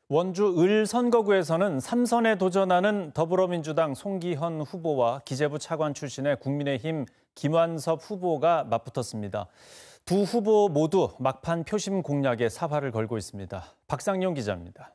원주 을 선거구에서는 3선에 도전하는 더불어민주당 송기현 후보와 기재부 차관 출신의 국민의힘 김완섭 후보가 맞붙었습니다. 두 후보 모두 막판 표심 공략에 사활을 걸고 있습니다. 박상용 기자입니다.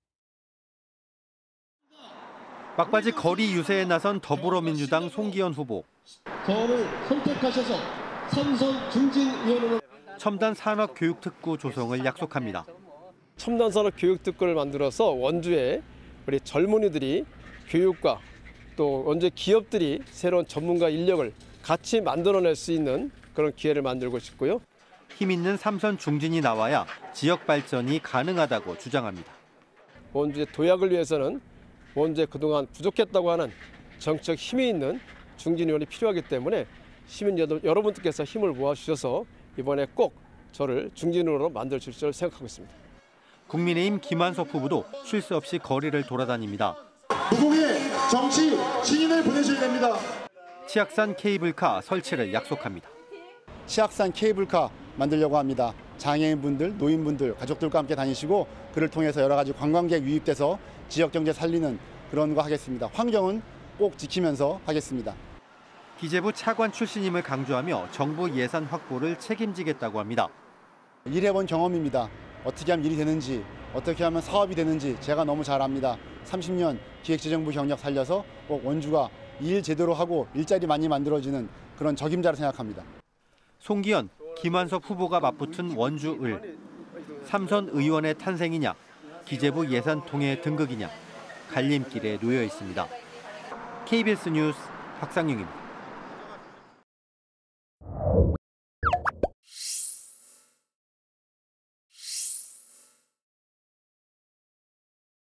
막바지 거리 유세에 나선 더불어민주당 송기현 후보. 저를 선택하셔서 3선 중진위원으로 첨단 산업교육특구 조성을 약속합니다. 첨단 산업 교육특구를 만들어서 원주에 우리 젊은이들이 교육과 또 원주 기업들이 새로운 전문가 인력을 같이 만들어낼 수 있는 그런 기회를 만들고 싶고요. 힘 있는 3선 중진이 나와야 지역 발전이 가능하다고 주장합니다. 원주의 도약을 위해서는 원주에 그동안 부족했다고 하는 정책 힘이 있는 중진위원이 필요하기 때문에 시민 여러분들께서 힘을 모아주셔서 이번에 꼭 저를 중진으로 만들 줄 생각하고 있습니다. 국민의힘 김완섭 후보도 쉴 새 없이 거리를 돌아다닙니다. 무공의 정치 신인을 보내셔야 됩니다. 치악산 케이블카 설치를 약속합니다. 치악산 케이블카 만들려고 합니다. 장애인분들, 노인분들, 가족들과 함께 다니시고 그를 통해서 여러 가지 관광객 유입돼서 지역 경제 살리는 그런 거 하겠습니다. 환경은 꼭 지키면서 하겠습니다. 기재부 차관 출신임을 강조하며 정부 예산 확보를 책임지겠다고 합니다. 일해본 경험입니다. 어떻게 하면 일이 되는지, 어떻게 하면 사업이 되는지 제가 너무 잘 압니다. 30년 기획재정부 경력 살려서 꼭 원주가 일 제대로 하고 일자리 많이 만들어지는 그런 적임자로 생각합니다. 송기현, 김완섭 후보가 맞붙은 원주 을. 3선 의원의 탄생이냐, 기재부 예산 통해 등극이냐, 갈림길에 놓여 있습니다. KBS 뉴스 박상용입니다.